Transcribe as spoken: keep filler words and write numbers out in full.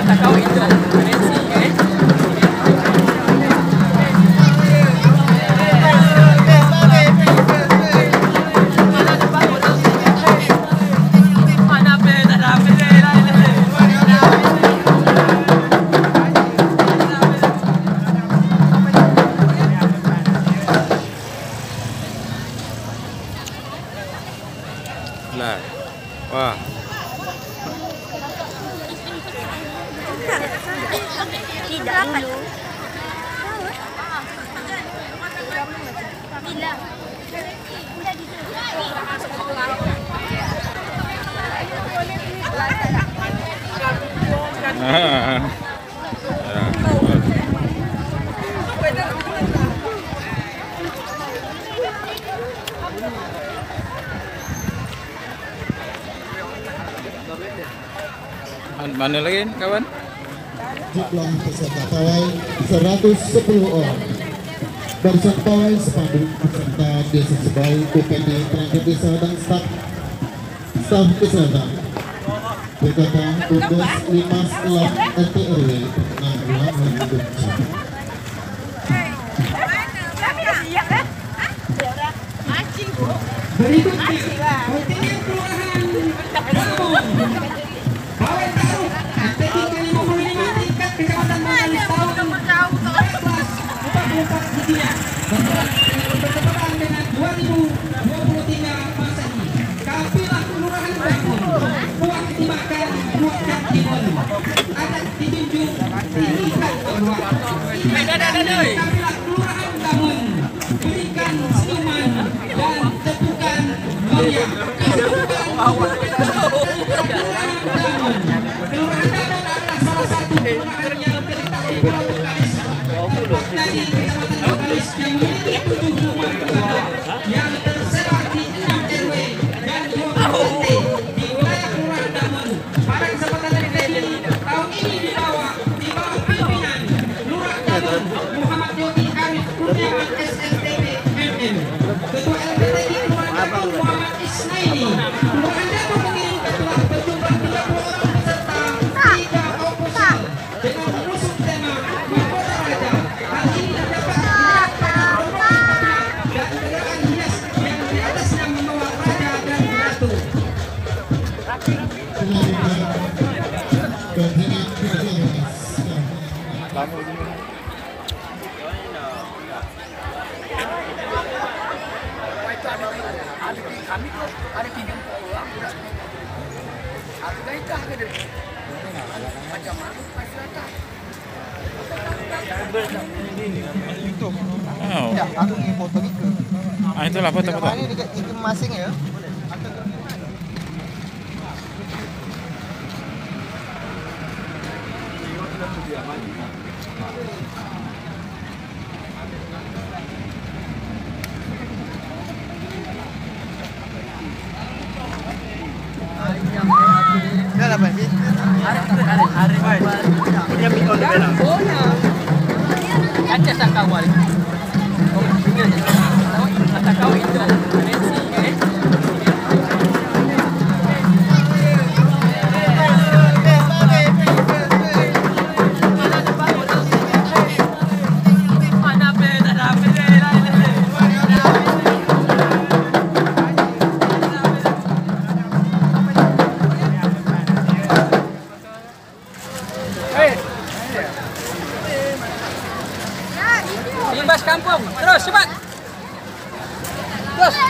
Lah. Wah. Tidak dulu. Bila. Mana lagi kawan? Jumlah peserta pawai seratus sepuluh orang. Barisan pawai sepadu peserta desa Sebai, U P D perangkat desa dan staf staf kesehatan. Berkata tugas lima setelah R T R W enam dua menunjuk. Berikutnya kontingen kelurahan Lampung. Pawai taruh atletik ke lima puluh lima tingkat kecamatan Mangalis tahun dua ribu empat puluh empat Hijriah bertepatan dengan dua ribu dua puluh tiga Masehi. Kafilah kelurahan Lampung buah dimakan buahkan timun. Adat dijunjung tinggikan Allah. Kafilah kelurahan Lampung berikan senyuman dan tepukan meriah. Kelurahan Damun adalah salah satu kelurahan yang terletak di Pulau Bekalis. Dari Kecamatan Bekalis yang memiliki tujuh rumah warga yang tersebar di enam R W dan dua belas R T di wilayah Kelurahan Damun. Pada kesempatan hari ini, tahun ini dibawa di bawah pimpinan Lurah Damun Muhammad Yoti Arif Kurniawan S S T P M M. Ketua L P T I Kelurahan Damun Muhammad Isnaini. Kelurahan Damun mengirimkan telah berjumlah tiga puluh orang peserta tiga opusal dengan mengusung tema Mahkota Raja. Hal ini terdapat dilihat pada rombongan dan kendaraan hias yang di atasnya membawa raja dan ratu. Kami tuh ada tiga orang udah aku gak ikah ke dia macam mana masyarakat Oh. Ya, aku ingin foto itu. Ah itulah foto-foto. Ini dekat itu masing ya. Dah apa ni? hari hari hari punya mikol bela kaca sakawal oh tinggal sakawal itu Messi eh Limbas kampung, terus cepat. Terus.